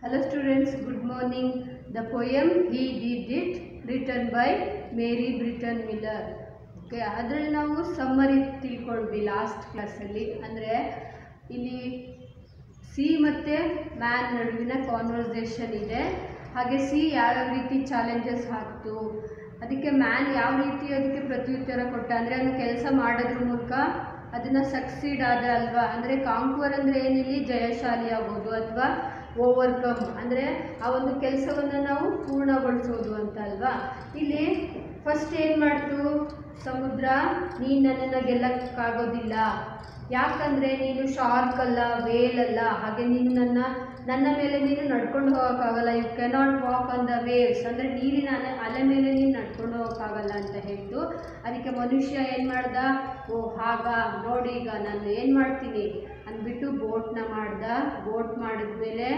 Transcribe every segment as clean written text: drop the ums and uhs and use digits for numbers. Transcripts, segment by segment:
Hello students, good morning. The poem He Did It written by Mary Britton Miller. Okay, ಅದರಲ್ಲಿ ನಾವು summary ತಿಳ್ಕೊಂಡ್ವಿ last ಕ್ಲಾಸಲ್ಲಿ. ಅಂದರೆ ಇಲ್ಲಿ ಸಿ ಮತ್ತು ಮ್ಯಾನ್ ನಡುವಿನ ಕಾನ್ವರ್ಸೇಷನ್ ಇದೆ. ಹಾಗೆ ಸಿ ಯಾವ್ಯಾವ ರೀತಿ ಚಾಲೆಂಜಸ್ ಹಾಕ್ತು, ಅದಕ್ಕೆ ಮ್ಯಾನ್ ಯಾವ ರೀತಿ ಅದಕ್ಕೆ ಪ್ರತ್ಯುತ್ತರ ಕೊಟ್ಟ, ಅಂದರೆ ಅವನು ಕೆಲಸ ಮಾಡೋದ್ರ ಮೂಲಕ ಅದನ್ನು ಸಕ್ಸೀಡ್ ಆದ ಅಲ್ವಾ. ಅಂದರೆ ಕಾಂಕ್ವರ್ ಅಂದರೆ ಏನಿಲ್ಲಿ ಜಯಶಾಲಿ ಆಗೋದು ಅಥವಾ ಓವರ್ಕಮ್, ಅಂದರೆ ಆ ಒಂದು ಕೆಲಸವನ್ನು ನಾವು ಪೂರ್ಣಗೊಳಿಸೋದು ಅಂತ ಅಲ್ವಾ. ಇಲ್ಲಿ ಫಸ್ಟ್ ಏನು ಮಾಡ್ತು ಸಮುದ್ರ, ನೀನು ನನ್ನನ್ನು ಗೆಲ್ಲಕ್ಕಾಗೋದಿಲ್ಲ, ಯಾಕಂದರೆ ನೀನು ಶಾರ್ಕ್ ಅಲ್ಲ, ವೇಲ್ ಅಲ್ಲ, ಹಾಗೆ ನೀನು ನನ್ನ ಮೇಲೆ ನೀನು ನಡ್ಕೊಂಡು ಹೋಗೋಕ್ಕಾಗಲ್ಲ. You cannot walk on the waves, ಅಂದರೆ ನೀರಿನ ಅಲೆ ಮೇಲೆ ನೀನು ನಡ್ಕೊಂಡು ಹೋಗೋಕ್ಕಾಗಲ್ಲ ಅಂತ ಹೇಳ್ತು. ಅದಕ್ಕೆ ಮನುಷ್ಯ ಏನು ಮಾಡ್ದ, ಓ ಹಾಗ ನೋಡಿ ಈಗ ನಾನು ಏನು ಮಾಡ್ತೀನಿ ಅಂದ್ಬಿಟ್ಟು ಬೋಟ್ನ ಮಾಡ್ದ. ಬೋಟ್ ಮಾಡಿದ್ಮೇಲೆ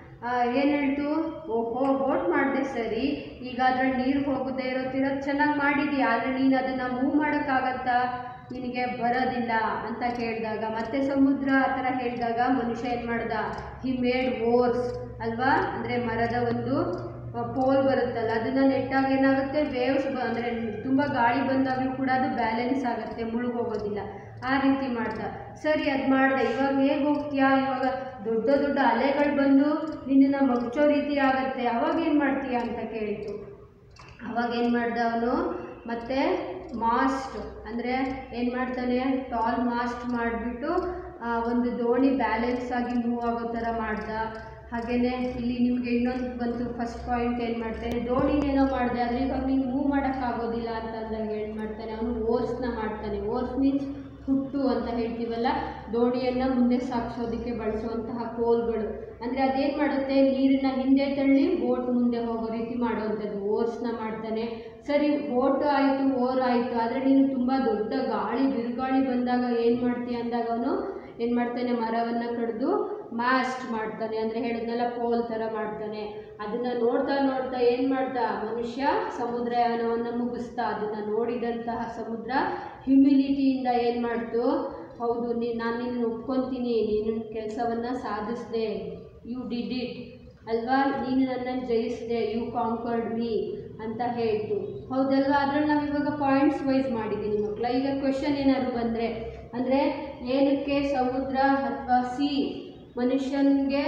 ಏನು ಹೇಳ್ತು, ಓಹೋ ಬೋಟ್ ಮಾಡಿದೆ ಸರಿ, ಈಗ ಅದ್ರಲ್ಲಿ ನೀರು ಹೋಗದೆ ಇರೋತಿರೋದು ಚೆನ್ನಾಗಿ ಮಾಡಿದೀಯ, ಆದರೆ ನೀನು ಅದನ್ನು ಮೂವ್ ಮಾಡೋಕ್ಕಾಗತ್ತಾ, ನಿನಗೆ ಬರೋದಿಲ್ಲ ಅಂತ ಕೇಳಿದಾಗ, ಮತ್ತೆ ಸಮುದ್ರ ಆ ಥರ ಹೇಳಿದಾಗ ಮನುಷ್ಯ ಏನು ಮಾಡ್ದ, ಹಿ ಮೇಡ್ ಓರ್ಸ್ ಅಲ್ವಾ. ಅಂದರೆ ಮರದ ಒಂದು ಪೋಲ್ ಬರುತ್ತಲ್ಲ, ಅದನ್ನು ನೆಟ್ಟಾಗ ಏನಾಗುತ್ತೆ, ವೇವ್ಸ್ ಅಂದರೆ ತುಂಬ ಗಾಳಿ ಬಂದಾಗಲೂ ಕೂಡ ಅದು ಬ್ಯಾಲೆನ್ಸ್ ಆಗುತ್ತೆ, ಮುಳುಗೋಗೋದಿಲ್ಲ. ಆ ರೀತಿ ಮಾಡ್ದ. ಸರಿ ಅದು ಮಾಡ್ದೆ, ಇವಾಗ ಹೇಗೆ ಹೋಗ್ತೀಯಾ, ಇವಾಗ ದೊಡ್ಡ ದೊಡ್ಡ ಅಲೆಗಳು ಬಂದು ನಿನ್ನನ್ನು ಮಗ್ಚೋ ರೀತಿ ಆಗುತ್ತೆ, ಅವಾಗ ಏನು ಮಾಡ್ತೀಯಾ ಅಂತ ಕೇಳಿತು. ಅವಾಗ ಏನು ಮಾಡ್ದ ಅವನು, ಮತ್ತೆ ಮಾಸ್ಟ್ ಅಂದರೆ ಏನು ಮಾಡ್ತಾನೆ, ಟಾಲ್ ಮಾಸ್ಟ್ ಮಾಡಿಬಿಟ್ಟು ಒಂದು ದೋಣಿ ಬ್ಯಾಲೆನ್ಸ್ ಆಗಿ ಮೂವ್ ಆಗೋ ಥರ ಮಾಡ್ದ. ಹಾಗೆಯೇ ಇಲ್ಲಿ ನಿಮಗೆ ಇನ್ನೊಂದು ಬಂತು, ಫಸ್ಟ್ ಪಾಯಿಂಟ್ ಏನು ಮಾಡ್ತಾನೆ, ದೋಣಿನೇನೋ ಮಾಡಿದೆ, ಆದರೆ ಈಗ ಅವ್ನಿಗೆ ಮೂವ್ ಮಾಡೋಕ್ಕಾಗೋದಿಲ್ಲ ಅಂತ ಅಂದಾಗ ಏನು ಮಾಡ್ತಾನೆ, ಅವನು ಓರ್ಸ್ನ ಮಾಡ್ತಾನೆ. ಓರ್ಸ್ ಮೀನ್ಸ್ ಹುಟ್ಟು ಅಂತ ಹೇಳ್ತೀವಲ್ಲ, ದೋಣಿಯನ್ನು ಮುಂದೆ ಸಾಗಿಸೋದಕ್ಕೆ ಬಳಸುವಂತಹ ಕೋಲ್ಗಳು. ಅಂದರೆ ಅದೇನು ಮಾಡುತ್ತೆ, ನೀರನ್ನು ಹಿಂದೆ ತಳ್ಳಿ ಬೋಟ್ ಮುಂದೆ ಹೋಗೋ ರೀತಿ ಮಾಡುವಂಥದ್ದು, ಓರ್ಸ್ನ ಮಾಡ್ತಾನೆ. ಸರಿ ಬೋಟ್ ಆಯಿತು, ಓರ್ ಆಯಿತು, ಆದರೆ ನೀನು ತುಂಬ ದೊಡ್ಡ ಗಾಳಿ ಬಿರುಗಾಳಿ ಬಂದಾಗ ಏನು ಮಾಡ್ತೀಯ ಅಂದಾಗ ಅವನು ಏನು ಮಾಡ್ತಾನೆ, ಮರವನ್ನು ಕಡಿದು ಮಾಸ್ಟ್ ಮಾಡ್ತಾನೆ, ಅಂದರೆ ಹೇಳಿದ್ನೆಲ್ಲ ಪೋಲ್ ಥರ ಮಾಡ್ತಾನೆ. ಅದನ್ನು ನೋಡ್ತಾ ನೋಡ್ತಾ ಏನು ಮಾಡ್ದ ಮನುಷ್ಯ, ಸಮುದ್ರಯಾನವನ್ನು ಮುಗಿಸ್ತಾ. ಅದನ್ನು ನೋಡಿದಂತಹ ಸಮುದ್ರ ಹ್ಯುಮಿಲಿಟಿಯಿಂದ ಏನು ಮಾಡ್ತು, ಹೌದು ನಾನು ನಿನ್ನ ಒಪ್ಕೊತೀನಿ, ನೀನು ಕೆಲಸವನ್ನು ಸಾಧಿಸಿದೆ, ಯು ಡಿಡ್ ಇಟ್ ಅಲ್ವಾ, ನೀನು ನನ್ನನ್ನು ಜಯಿಸಿದೆ, ಯು ಕಾಂಕರ್ಡ್ ಮೀ ಅಂತ ಹೇಳ್ತು. ಹೌದಲ್ವಾ. ಅದರಲ್ಲಿ ನಾವು ಇವಾಗ ಪಾಯಿಂಟ್ಸ್ ವೈಸ್ ಮಾಡಿದ್ದೀನಿ ಮಕ್ಕಳ. ಈಗ ಕ್ವೆಶನ್ ಏನಾದ್ರು ಬಂದರೆ, ಅಂದರೆ ಏನಕ್ಕೆ ಸಮುದ್ರ ಅಥವಾ ಸಿ ಮನುಷ್ಯನಿಗೆ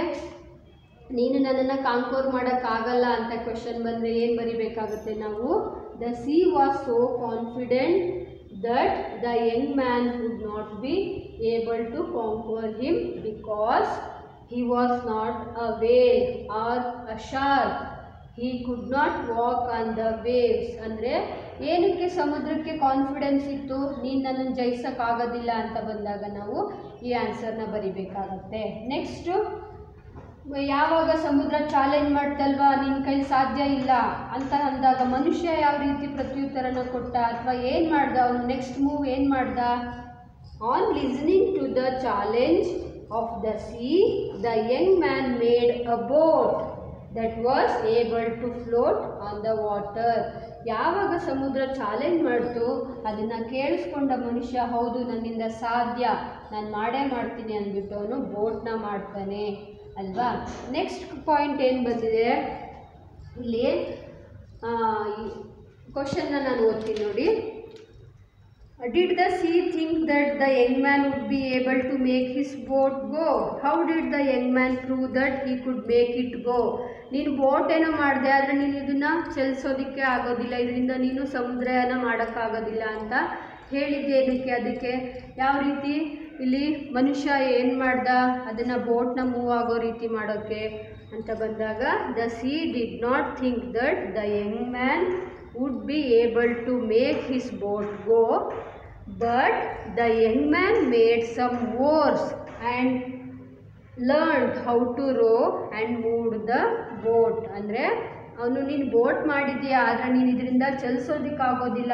ನೀನು ನನ್ನನ್ನು ಕಾಂಕೋರ್ ಮಾಡೋಕ್ಕಾಗಲ್ಲ ಅಂತ ಕ್ವೆಶನ್ ಬಂದರೆ ಏನು ಬರಿಬೇಕಾಗುತ್ತೆ ನಾವು, the sea was so confident that the young man would not be able to conquer him because he was not a whale or a shark, he could not walk on the waves. ಅಂದರೆ ಏನಕ್ಕೆ ಸಮುದ್ರಕ್ಕೆ confidence ಇತ್ತು, ನೀನು ನನ್ನನ್ನು ಜಯಿಸೋಕ್ಕಾಗೋದಿಲ್ಲ ಅಂತ ಬಂದಾಗ ನಾವು ಈ ಆನ್ಸರ್ನ ಬರಿಬೇಕಾಗತ್ತೆ. ನೆಕ್ಸ್ಟು, ಯಾವಾಗ ಸಮುದ್ರ ಚಾಲೆಂಜ್ ಮಾಡ್ತಲ್ವಾ, ನಿನ್ನ ಕೈ ಸಾಧ್ಯ ಇಲ್ಲ ಅಂತ ಅಂದಾಗ ಮನುಷ್ಯ ಯಾವ ರೀತಿ ಪ್ರತ್ಯುತ್ತರನ ಕೊಟ್ಟ ಅಥವಾ ಏನು ಮಾಡ್ದ ಅವನು, ನೆಕ್ಸ್ಟ್ ಮೂವ್ ಏನು ಮಾಡ್ದ, on listening to the challenge of the sea, the young man made a boat that was able to float on the water. ಯಾವಾಗ ಸಮುದ್ರ ಚಾಲೆಂಜ್ ಮಾಡ್ತು ಅದನ್ನು ಕೇಳಿಸ್ಕೊಂಡ ಮನುಷ್ಯ, ಹೌದು ನನ್ನಿಂದ ಸಾಧ್ಯ, ನಾನು ಮಾಡೇ ಮಾಡ್ತೀನಿ ಅಂದ್ಬಿಟ್ಟು ಅವನು ಬೋಟ್ನ ಮಾಡ್ತಾನೆ ಅಲ್ವಾ. ನೆಕ್ಸ್ಟ್ ಪಾಯಿಂಟ್ ಏನು ಬಂದಿದೆ ಇಲ್ಲಿ, ಕ್ವಶನ್ನ ನಾನು ಓದ್ತೀನಿ ನೋಡಿ. Did the sea think that the young man would be able to make his boat go? How did the young man prove that he could make it go? ನೀನು ಬೋಟ್ ಏನೋ ಮಾಡಿದೆ, ಆದರೆ ನೀನು ಇದನ್ನು ಚಲಿಸೋದಕ್ಕೆ ಆಗೋದಿಲ್ಲ, ಇದರಿಂದ ನೀನು ಸಮುದ್ರಯಾನ ಮಾಡೋಕ್ಕಾಗೋದಿಲ್ಲ ಅಂತ ಹೇಳಿದ್ದೇನಕ್ಕೆ, ಅದಕ್ಕೆ ಯಾವ ರೀತಿ ಇಲ್ಲಿ ಮನುಷ್ಯ ಏನು ಮಾಡ್ದ, ಅದನ್ನು ಬೋಟ್ನ ಮೂವ್ ಆಗೋ ರೀತಿ ಮಾಡೋಕ್ಕೆ ಅಂತ ಬಂದಾಗ, the sea did not think that the young man would be able to make his boat go, but the young man made some oars and learned how to row and moved the boat. ಅಂದರೆ ಅವನು ನೀನು boat ಮಾಡಿದ್ದೀಯಾ, ಆದರೆ ನೀನು ಇದರಿಂದ ಚಲಿಸೋದಕ್ಕಾಗೋದಿಲ್ಲ,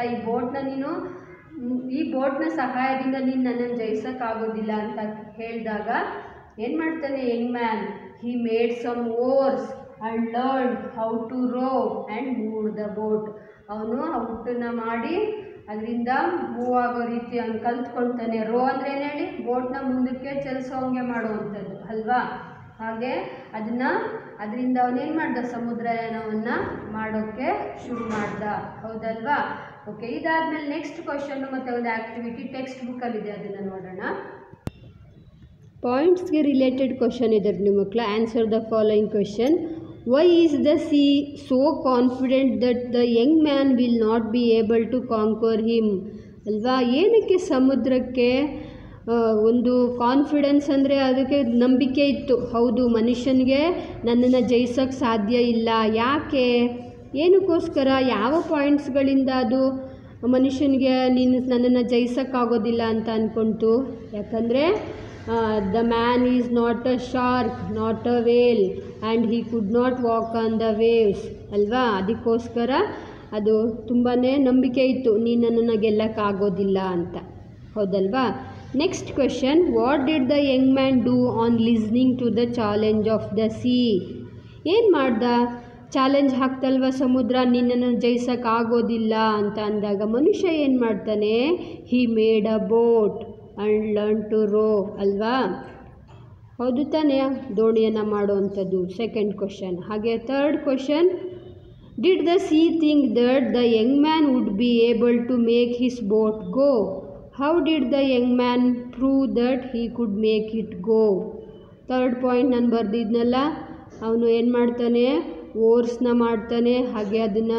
ಈ ಬೋಟ್ನ ಸಹಾಯದಿಂದ ನೀನು ನನ್ನನ್ನು ಜಯಿಸೋಕ್ಕಾಗೋದಿಲ್ಲ ಅಂತ ಹೇಳಿದಾಗ ಏನು ಮಾಡ್ತಾನೆ young man, he made some oars and learned how to row and move the boat. ಅವನು ಆ ಹುಟ್ಟನ್ನು ಮಾಡಿ ಅದರಿಂದ ಮೂವ್ ಆಗೋ ರೀತಿ ಅವ್ನು ಕಲ್ತ್ಕೊಳ್ತಾನೆ. ರೋ ಅಂದರೆ ಏನು ಹೇಳಿ, ಬೋಟ್ನ ಮುಂದಕ್ಕೆ ಚಲಿಸೋಂಗೆ ಮಾಡುವಂಥದ್ದು ಅಲ್ವಾ. ಹಾಗೆ ಅದನ್ನು ಅದರಿಂದ ಅವನೇನು ಮಾಡ್ದ, ಸಮುದ್ರಯಾನವನ್ನು ಮಾಡೋಕ್ಕೆ ಶುರು ಮಾಡ್ದ. ಹೌದಲ್ವಾ? ಓಕೆ, ಇದಾದಮೇಲೆ ನೆಕ್ಸ್ಟ್ ಕ್ವಶನ್ನು ಮತ್ತು ಒಂದು ಆ್ಯಕ್ಟಿವಿಟಿ ಟೆಕ್ಸ್ಟ್ ಬುಕ್ಕಲ್ಲಿದೆ, ಅದನ್ನು ನೋಡೋಣ. ಪಾಯಿಂಟ್ಸ್ಗೆ ರಿಲೇಟೆಡ್ ಕ್ವಶನ್ ಇದೆ ನಿಮ್ಮ ಮಕ್ಕಳು. Answer the following question. Why is the sea so confident that the young man will not be able to conquer him? ಅಲ್ವಾ? ಏನಕ್ಕೆ ಸಮುದ್ರಕ್ಕೆ ಒಂದು ಕಾನ್ಫಿಡೆನ್ಸ್ ಅಂದರೆ ಅದಕ್ಕೆ ನಂಬಿಕೆ ಇತ್ತು. ಹೌದು, ಮನುಷ್ಯನಿಗೆ ನನ್ನನ್ನು ಜಯಿಸೋಕ್ಕೆ ಸಾಧ್ಯ ಇಲ್ಲ. ಯಾಕೆ? ಏನಕ್ಕೋಸ್ಕರ? ಯಾವ ಪಾಯಿಂಟ್ಸ್ಗಳಿಂದ ಅದು ಮನುಷ್ಯನಿಗೆ ನೀನು ನನ್ನನ್ನು ಜಯಿಸೋಕ್ಕಾಗೋದಿಲ್ಲ ಅಂತ ಅಂದ್ಕೊಂತು? ಯಾಕಂದರೆ the man is not a shark, not a whale, and he could not walk on the waves. ಅಲ್ವಾ? ಅದಕ್ಕೋಸ್ಕರ ಅದು ತುಂಬಾ ನಂಬಿಕೆ ಇತ್ತು, ನೀನು ನನ್ನನ್ನು ಗೆಲ್ಲಕ್ಕಾಗೋದಿಲ್ಲ ಅಂತ. ಹೌದಲ್ವಾ? Next question. What did the young man do on listening to the challenge of the sea? ಏನು ಮಾಡ್ದ? ಚಾಲೆಂಜ್ ಹಾಕ್ತಲ್ವ ಸಮುದ್ರ, ನಿನ್ನನ್ನು ಜಯಿಸೋಕ್ಕಾಗೋದಿಲ್ಲ ಅಂತ ಅಂದಾಗ ಮನುಷ್ಯ ಏನು ಮಾಡ್ತಾನೆ? He made a boat and learn to row. ಅಲ್ವಾ? ಹೌದು ತಾನೇ? ದೋಣಿಯನ್ನು ಮಾಡುವಂಥದ್ದು ಸೆಕೆಂಡ್ ಕ್ವಶನ್. ಹಾಗೆ third question. Did the sea think that the young man would be able to make his boat go? How did the young man prove that he could make it go? Third point ನಾನು ಬರೆದಿದ್ನಲ್ಲ, ಅವನು ಏನು ಮಾಡ್ತಾನೆ? ಓರ್ಸ್ನ ಮಾಡ್ತಾನೆ, ಹಾಗೆ ಅದನ್ನು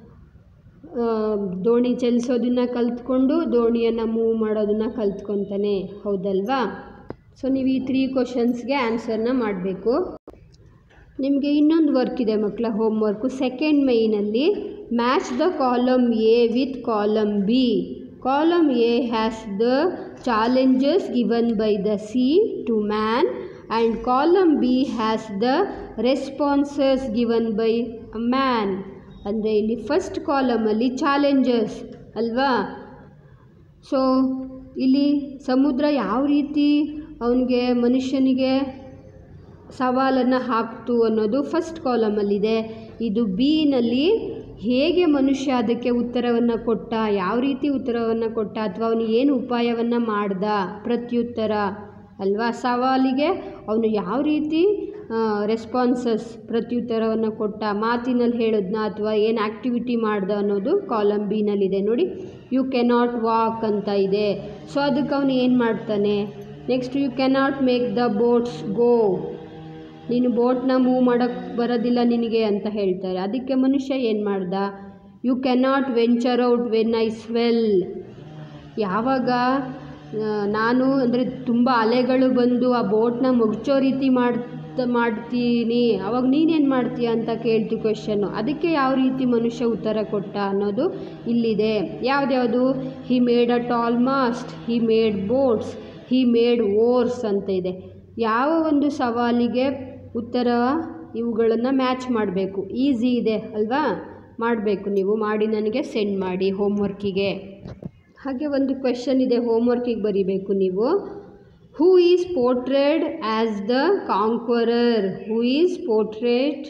ದೋಣಿ ಚಲಿಸೋದನ್ನು ಕಲ್ತ್ಕೊಂಡು ದೋಣಿಯನ್ನು ಮೂವ್ ಮಾಡೋದನ್ನು ಕಲ್ತ್ಕೊತಾನೆ. ಹೌದಲ್ವಾ? ಸೊ ನೀವು ಈ 3 ಕ್ವಶನ್ಸ್ಗೆ ಆನ್ಸರ್ನ ಮಾಡಬೇಕು. ನಿಮಗೆ ಇನ್ನೊಂದು ವರ್ಕ್ ಇದೆ ಮಕ್ಕಳ, ಹೋಮ್ ವರ್ಕು. ಸೆಕೆಂಡ್ ಮೇಯ್ನಲ್ಲಿ match the column A with column B. Column A has the challenges given by the sea to man, and column B has the responses given by a man. ಅಂದರೆ ಇಲ್ಲಿ first ಕಾಲಮಲ್ಲಿ challenges ಅಲ್ವಾ? So ಇಲ್ಲಿ ಸಮುದ್ರ ಯಾವ ರೀತಿ ಅವನಿಗೆ ಮನುಷ್ಯನಿಗೆ ಸವಾಲನ್ನು ಹಾಕ್ತು ಅನ್ನೋದು ಫಸ್ಟ್ ಕಾಲಮಲ್ಲಿದೆ. ಇದು ಬಿನಲ್ಲಿ ಹೇಗೆ ಮನುಷ್ಯ ಅದಕ್ಕೆ ಉತ್ತರವನ್ನು ಕೊಟ್ಟ, ಯಾವ ರೀತಿ ಉತ್ತರವನ್ನು ಕೊಟ್ಟ, ಅಥವಾ ಅವನು ಏನು ಉಪಾಯವನ್ನು ಮಾಡ್ದ, ಪ್ರತ್ಯುತ್ತರ ಅಲ್ವಾ? ಸವಾಲಿಗೆ ಅವನು ಯಾವ ರೀತಿ ರೆಸ್ಪಾನ್ಸಸ್ ಪ್ರತ್ಯುತ್ತರವನ್ನು ಕೊಟ್ಟ, ಮಾತಿನಲ್ಲಿ ಹೇಳಿದ್ನ ಅಥವಾ ಏನು ಆ್ಯಕ್ಟಿವಿಟಿ ಮಾಡ್ದ ಅನ್ನೋದು ಕಾಲಮ್ ಬಿನಲ್ಲಿದೆ ನೋಡಿ. ಯು ಕೆನಾಟ್ ವಾಕ್ ಅಂತ ಇದೆ. ಸೊ ಅದಕ್ಕೆ ಅವನು ಏನು ಮಾಡ್ತಾನೆ? Next, you cannot make the boats go. ನೀನು ಬೋಟ್ನ ಮೂವ್ ಮಾಡೋಕ್ಕೆ ಬರೋದಿಲ್ಲ ನಿನಗೆ ಅಂತ ಹೇಳ್ತಾರೆ. ಅದಕ್ಕೆ ಮನುಷ್ಯ ಏನು ಮಾಡ್ದ? You cannot venture out when I swell. ಯಾವಾಗ ನಾನು ಅಂದರೆ ತುಂಬ ಅಲೆಗಳು ಬಂದು ಆ ಬೋಟ್ನ ಮುಚ್ಚೋ ರೀತಿ ಮಾಡ್ತೀನಿ, ಅವಾಗ ನೀನೇನು ಮಾಡ್ತೀಯ ಅಂತ ಕೇಳ್ತು ಕ್ವೆಶನ್ನು. ಅದಕ್ಕೆ ಯಾವ ರೀತಿ ಮನುಷ್ಯ ಉತ್ತರ ಕೊಟ್ಟ ಅನ್ನೋದು ಇಲ್ಲಿದೆ. ಯಾವುದ್ಯಾವುದು? He made a tall mast, he made boats, he made oars ಅಂತ ಇದೆ. ಯಾವ ಒಂದು ಸವಾಲಿಗೆ ಉತ್ತರ ಇವುಗಳನ್ನು ಮ್ಯಾಚ್ ಮಾಡಬೇಕು. ಈಸಿ ಇದೆ ಅಲ್ವಾ? ಮಾಡಬೇಕು. ನೀವು ಮಾಡಿ ನನಗೆ ಸೆಂಡ್ ಮಾಡಿ ಹೋಮ್ವರ್ಕಿಗೆ. ಹಾಗೆ ಒಂದು ಕ್ವೆಶನ್ ಇದೆ, ಹೋಮ್ವರ್ಕಿಗೆ ಬರೀಬೇಕು ನೀವು. Who is portrayed as the conqueror? Who is portrayed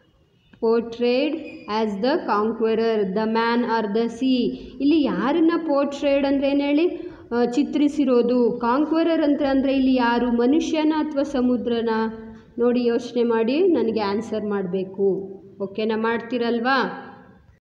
as the conqueror, the man or the sea? ಇಲ್ಲಿ ಯಾರನ್ನ ಪೋರ್ಟ್ರೇಡ್ ಅಂದರೆ ಏನು ಹೇಳಿ? ಚಿತ್ರಿಸಿರೋದು. ಕಾಂಕ್ವರರ್ ಅಂತ ಅಂದರೆ ಇಲ್ಲಿ ಯಾರು? ಮನುಷ್ಯನ ಅಥವಾ ಸಮುದ್ರನ? ನೋಡಿ, ಯೋಚನೆ ಮಾಡಿ ನನಗೆ ಆನ್ಸರ್ ಮಾಡಬೇಕು. ಓಕೆನಾ? ಮಾಡ್ತೀರಲ್ವಾ?